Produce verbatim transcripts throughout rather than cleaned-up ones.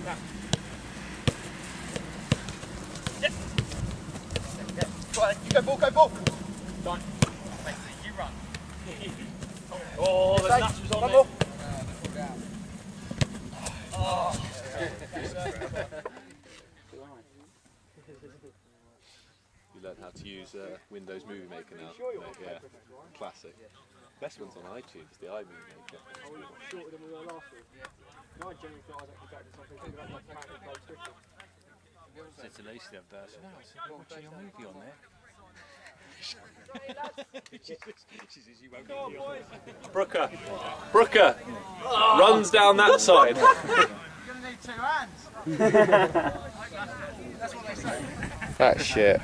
You go ball, go ball. Done. You run. Oh, the nuts was on there. Oh. You learned how to use uh, Windows Movie Maker now. Yeah, classic. Best one's on iTunes, the iMovie Maker. Oh, we got shorter than we were last week. No, I generally thought I was actually back to something like apparently quite quickly. I said to Lacey the other day, I said, no, I said, I'm watching your movie on there. She says, you won't get the boys. Brooker, Brooker oh. runs down that side. You're going to need two hands. That's what they say. That shit.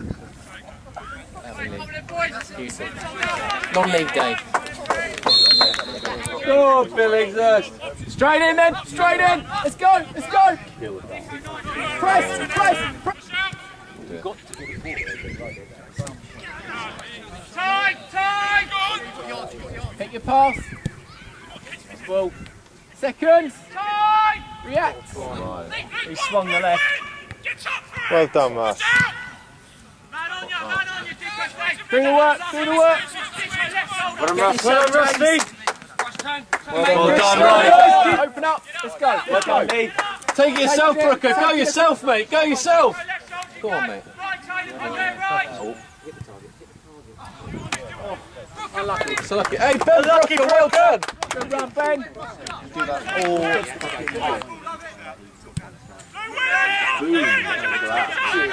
Non-league day. Go, Billingshurst. Straight in then, straight in. Let's go, let's go. Press, press, press. Got to Time, time. Pick your pass. Well, seconds. Time. React. right. He swung the left. Well done, Russ. Do the work, do the work. Well done, Russ. Well done, Rusty. Well done, right. Open up. Let's go. Let's well go. Done, Take it yourself, Brooker. Go yourself, mate. Go yourself. Go on, mate. Oh. Unlucky. It's lucky. Hey, Ben, lucky, Brooker, well done. Good run, Ben. Do that. Oh. Boom. Look at that.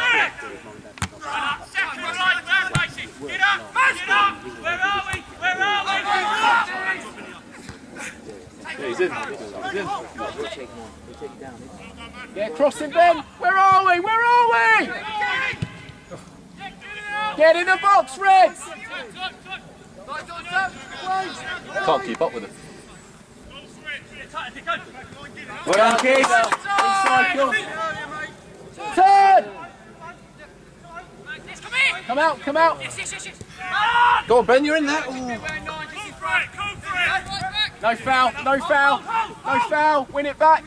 Get up! Where are we? Where are we? Yeah, he's in. He's in. Get crossing, Ben. Where are we? Where are we? Get in the box, Reds. Can't keep up with him. Well done, kids. Turn. Come out, come out. Go on, Ben, you're in there. Ooh. No foul, no foul, no foul. Win it back.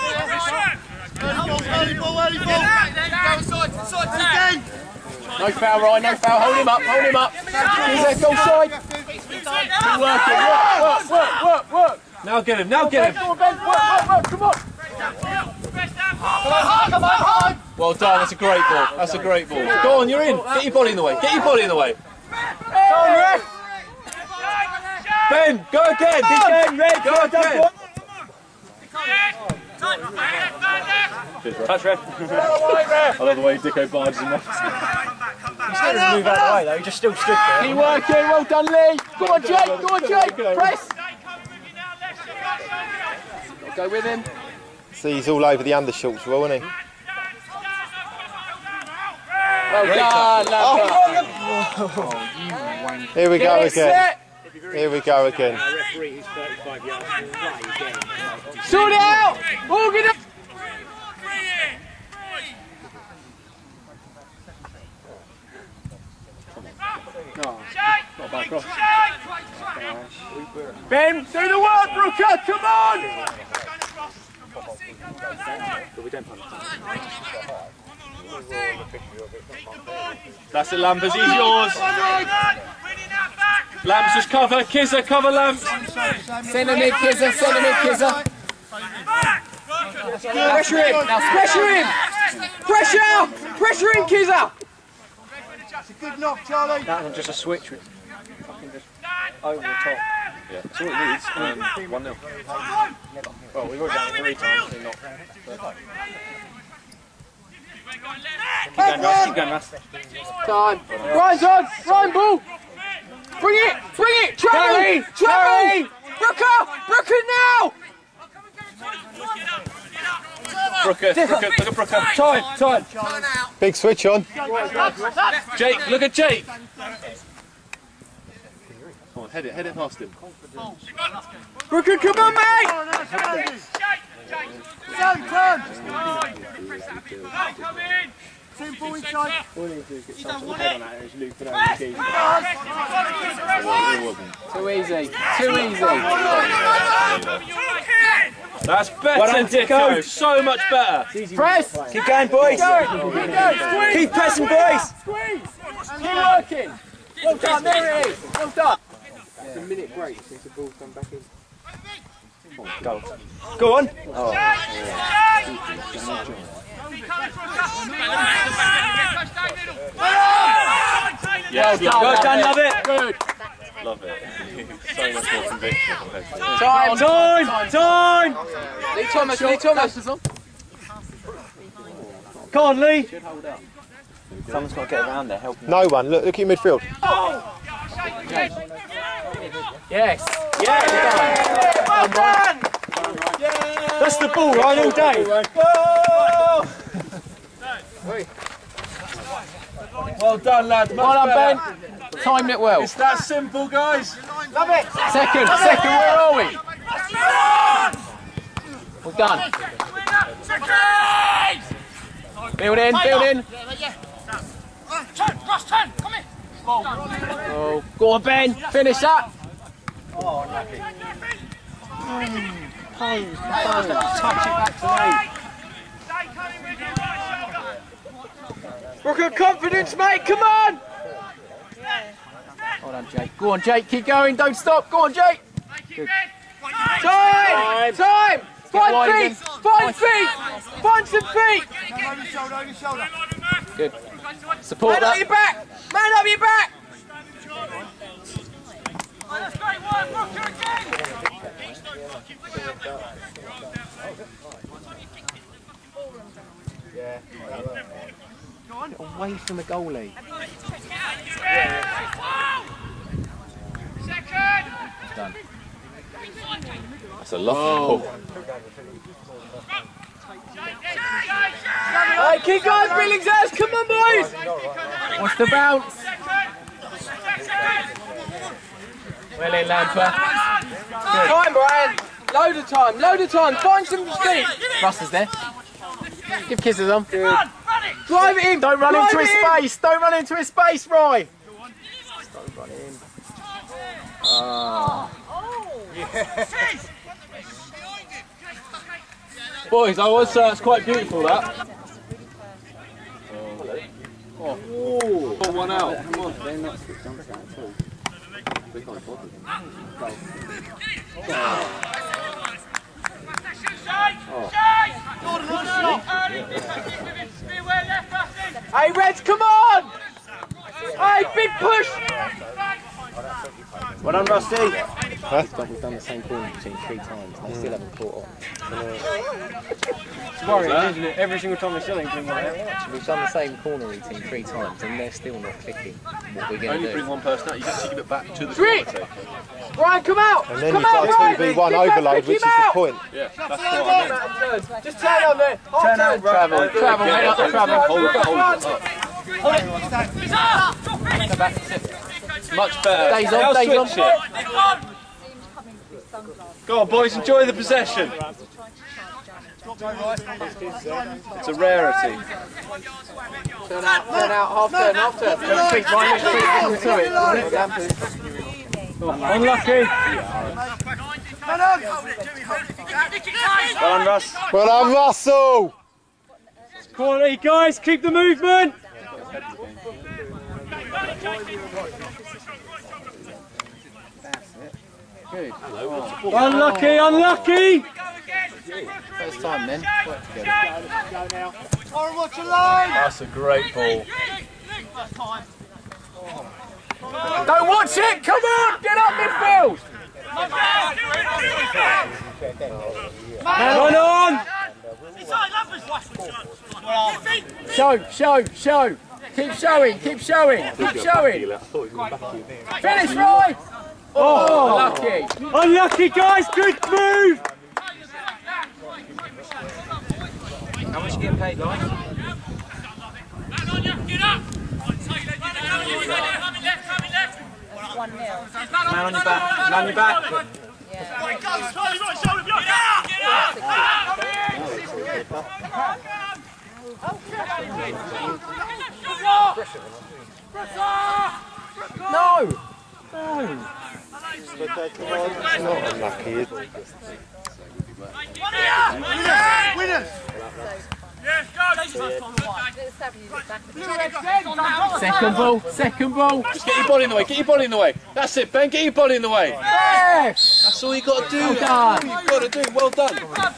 No foul, Ryan, no foul. Hold him up, hold him up. He's there, goal side. Good working, work, work, work, work, work. Now get him, now get him. Come on, Ben, work, work, work, come on. Come on, come on. Well done, that's a great ball. That's a great ball. Go on, you're in. Get your body in the way. Get your body in the way. Go on, ref. Ben, go again. Again, Red. Go again. Touch, ref. I love the way Dicko barges him off. He still doesn't move out of the way though, he just still stood there. Keep working, well done Lee. Go on Jake, go on Jake, press. Go with him. See, he's all over the undershorts, well, isn't he? Well done, love. Oh. Here we go again. Here we go again. Sort it out! Organise! Ben, do the work, Brooker, come on! That's it, Lampers, he's yours. Lamps just cover, Kizza, cover Lamps. Send him in, Kizza, send him in, Kizza. Pressure him, pressure him! Pressure! Pressure him, Kizza! It's a good knock, Charlie. That was just a switch with fucking just over the top. Yeah, that's all it needs. Um, one nil. Well, we've already done it three times, so not. Keep going, Russ, keep going, Russ. Time. Ryan's on! Ryan, ball! Bring it! Bring it! Travel! Travel! Brooker! Brooker now! Brooker, Brooker, look at Brooker. Time, time. Big switch on. Jake, look at Jake. Come on, head it, head it past him. Brooker, come on, mate! Turn, turn! Come in! Simple inside. All you need to do is get some sort of head on that and just loop it over the keys. Too easy, too easy. That's better, Well done, Dicko. Dicko. So much better. Press! Keep going, boys. Keep going! Keep going! Squeeze! Keep pressing, boys. Squeeze! Keep working! Well done, there it is! Well done! It's a minute break since the ball's come back in. Go. Go on. Oh. Yeah, well, well done, love it. Good. Love it. So much more conviction. Time! Time! Time! Lee Thomas, Lee Thomas. Come on, Lee. Someone's got to get around there, help him. No one. Look, look at your midfield. Yes. Yeah. Well done! That's the ball, right, all day. Well done, lads. Well done, Ben. Timed it well. It's that simple, guys. Love it. Second, second, where are we? Well done. Build in, build in. Oh, go on, Ben. Finish that. Oh, lucky. Pose, pose. Touch it back to me. Brooker, confidence, mate. Come on. Well done, Jake. Go on, Jake. Keep going. Don't stop. Go on, Jake. Good. Time. Time. Find feet. Find feet. Find some feet. Over your shoulder, over your shoulder. Good. Support Man that. up your back. Man up your back. Away from the goalie. Done. That's a lovely ball. Hey, keep going, Billingshurst. Come on, boys. What's the bounce? Well in, Lamper. Time, Brian. Load of time. Load of time. Find some speed. Russ is there. Give kisses on. Good. Drive it in. Don't run Drive into his in. space. Don't run into his space, Roy. Don't run in. Oh. Yes. Boys, I was uh, it's quite beautiful that. Oh, oh. Pull one out. Come on. They're not switched on to that at all. We can't bother them. Hey, Reds, come on! Hey, big push! Well done, Rusty. Huh? We've done the same corner routine three times and they still haven't caught on. It's worrying, isn't it? Every single time they still ain't doing that. We've done the same corner routine three times and they're still not clicking what we're going Only to bring do. one person out, you have to give it back to the Three. commentator. Brian, come out! And then come you've out, got a Brian. two v one Keep back, overload, keep which is him the out. point. Yeah, that's what I meant. Just turn on there. Half Turn turn. out, travel, Travel, head up the travel. Hold it, hold it up. Go back to sit. Much better. Days on, Now days on. switch it. Go on, boys, enjoy the possession. It's a rarity. Turn out, turn out, half turn, half turn. Don't speak, Brian, don't speak into it. Oh, unlucky. Well done, Russ. Well done, Russell. Quality, guys, keep the movement. Good. Unlucky, unlucky. First time then. Work together. Or watch a line. That's a great ball. Don't watch it! Come on! Get up midfield! Run on. Show, show, show! Keep showing, keep showing, keep showing! Finish, Roy! Oh, lucky! Unlucky, guys, good move. How much are you getting paid, guys? one nil. Man on your back, man on your back. No! No! Not unlucky, is it? Winners! Second ball, second ball. Just get your body in the way, get your body in the way. That's it, Ben, get your body in the way. Yes! That's all you got to do. Well That's done. all you've got to do. Well done.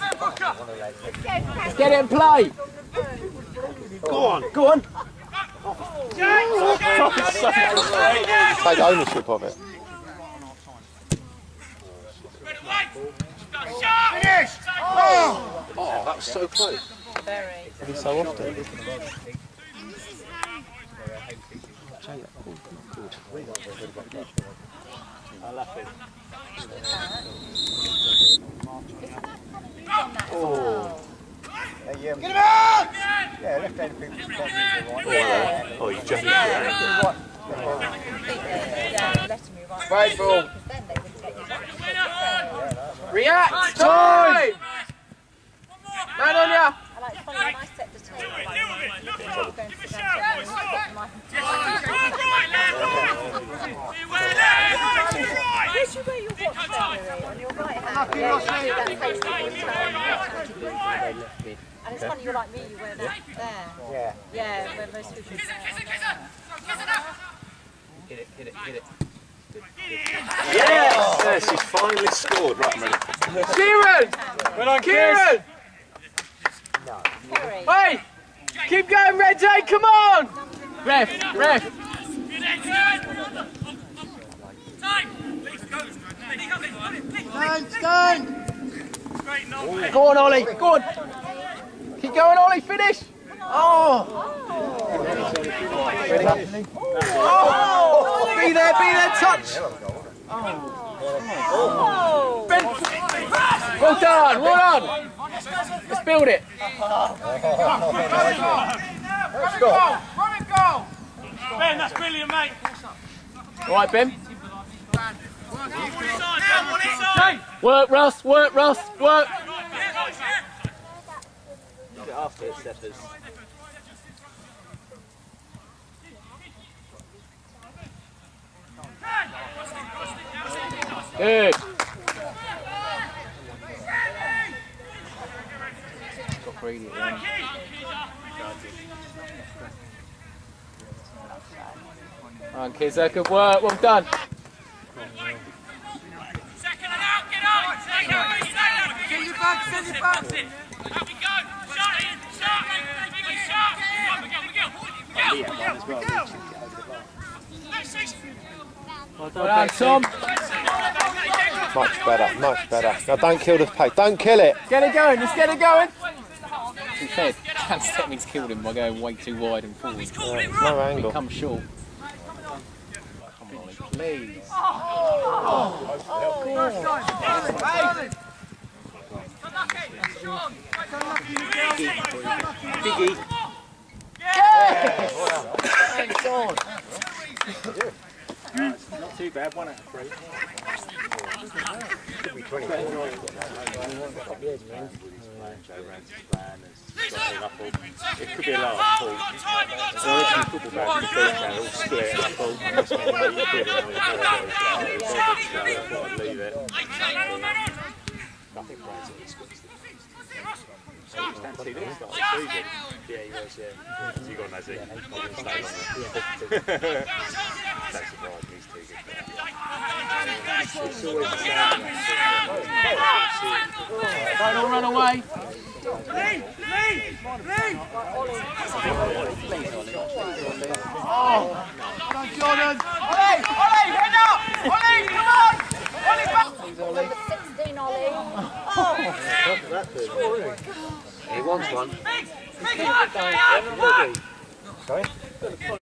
Let's get it in play. Go on, go on. Take ownership of it. Finish! Oh! Oh, that was so close. Every so often. Get him out! Yeah, left-handed people just Oh, you jumped. Right ball. React! Time! Man on ya! I like it's funny when I set the table. Like, going to the Where's your, where your watch there, on your right hand? Yeah, you do that face before you turn. And it's funny, you're like me, you wear that there. Yeah. Yeah, where most people say. Hit it, hit it, hit it. Yes! Yes, she's finally scored. Right, I'm ready. Kieran! Well on, Kieran! Ferring. Hey! Keep going, Reggie, come on! Ref, ref. Stand, stand! Go on, Ollie, go on. Keep going, Ollie, finish. Oh! Oh! Be there, be there, touch. Oh! Ben. Well done, well done. Let's build it. Let's go! Run and go! Ben, that's brilliant, mate. All right, Ben. Work, Russ, work, Russ, work. Get after it, steppers. Good. Got greedy at the end. Come on, kids, that good work, well done. Send it back, send it back! Well done, Tom. Much better, much better. Now don't kill the pace. Don't kill it. Get it going, let's get it going. To be fair, Dan Stepney's killed him by going way too wide and forward. Yeah, there's no angle. Come short. Come on, Ollie, please. Biggie. Thanks on. Not too bad, one out of three. It could be a lot of fault. So if you football back, you can all split and I thought, this might be a bit of a leave it. Nothing crazy. Stand see this start of the season. Yeah, he was, yeah. So you got Nazi. Stay longer. Don't surprise me, he's too good for that. It's always the same. Don't all run away. Lee! Lee! Lee! Oh. Come on, Jordan! Ollie! Ollie! Head up! Ollie, come on! Ollie, back! Number sixteen, Ollie. He wants one. Big! Big! Sorry?